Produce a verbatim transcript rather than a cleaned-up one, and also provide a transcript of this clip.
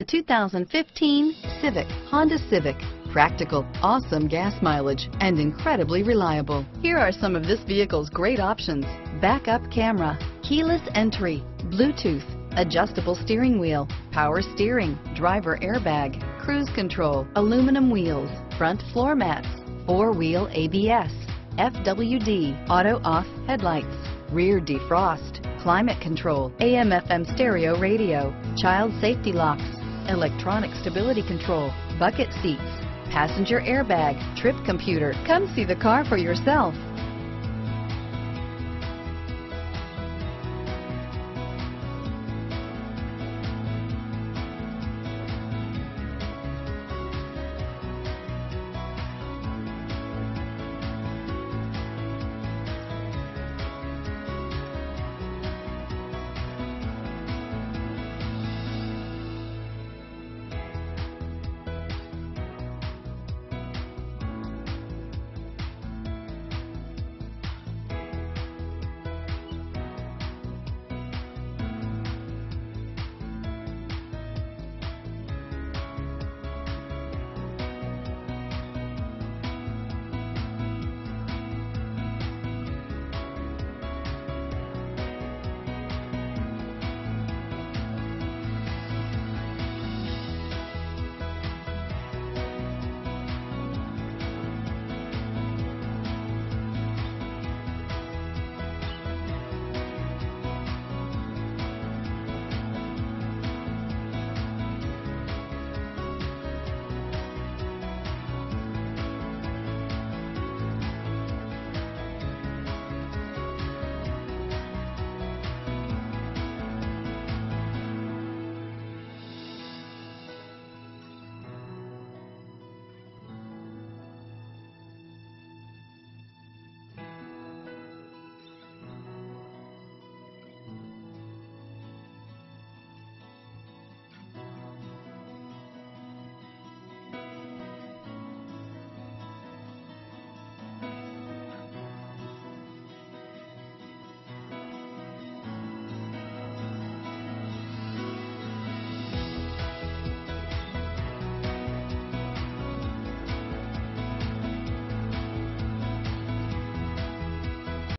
The two thousand fifteen Civic, Honda Civic. Practical, awesome gas mileage, and incredibly reliable. Here are some of this vehicle's great options: backup camera, keyless entry, Bluetooth, adjustable steering wheel, power steering, driver airbag, cruise control, aluminum wheels, front floor mats, four-wheel A B S, F W D, auto-off headlights, rear defrost, climate control, A M F M stereo radio, child safety locks, electronic stability control, bucket seats, passenger airbag, trip computer. Come see the car for yourself.